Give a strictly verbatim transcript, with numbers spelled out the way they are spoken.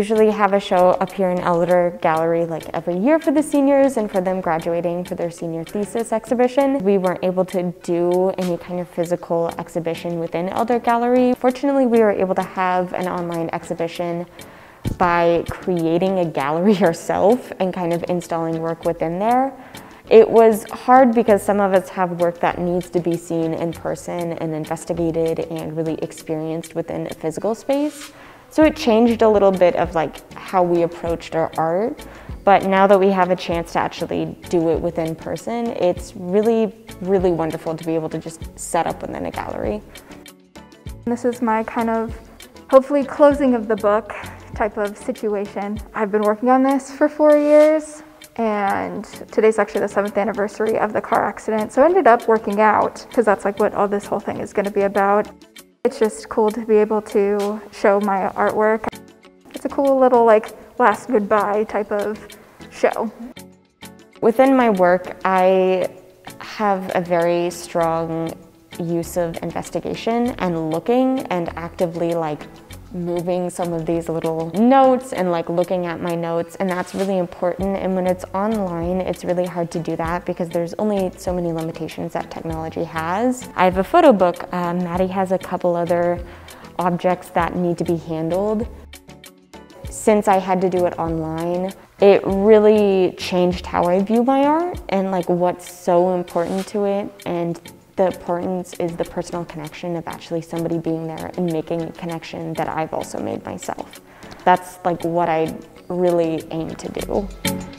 usually have a show up here in Elder Gallery like every year for the seniors and for them graduating for their senior thesis exhibition. We weren't able to do any kind of physical exhibition within Elder Gallery. Fortunately, we were able to have an online exhibition by creating a gallery ourselves and kind of installing work within there. It was hard because some of us have work that needs to be seen in person and investigated and really experienced within a physical space. So it changed a little bit of like how we approached our art. But now that we have a chance to actually do it within person, it's really, really wonderful to be able to just set up within a gallery. This is my kind of hopefully closing of the book type of situation. I've been working on this for four years. And today's actually the seventh anniversary of the car accident. So I ended up working out because that's like what all this whole thing is going to be about. It's just cool to be able to show my artwork. It's a cool little like last goodbye type of show. Within my work, I have a very strong use of investigation and looking and actively like moving some of these little notes and like looking at my notes, and that's really important. And when it's online, it's really hard to do that because there's only so many limitations that technology has. I have a photo book. Uh, Maddie has a couple other objects that need to be handled. Since I had to do it online, it really changed how I view my art and like what's so important to it. And the importance is the personal connection of actually somebody being there and making a connection that I've also made myself. That's like what I really aim to do.